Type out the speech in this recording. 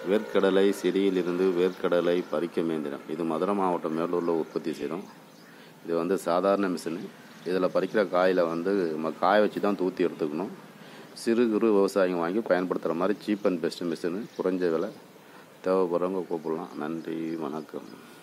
வேர்க்கடலை செடியிலிருந்து வேர்க்கடலை பறிக்கும் இயந்திரம். இது மதுரை மாவட்டம் மேலூரில் உற்பத்தி செய்கிறோம். இது வந்து சாதாரண மிஷினு. இதில் பறிக்கிற காயில் வந்து நம்ம காய வச்சு தான் தூத்தி எடுத்துக்கணும். சிறு குறு விவசாயிங்க வாங்கி பயன்படுத்துகிற மாதிரி சீப் அண்ட் பெஸ்ட் மிஷினு. குறைஞ்ச விலை. தேவைப்படுறவங்க கூப்பிடலாம். நன்றி, வணக்கம்.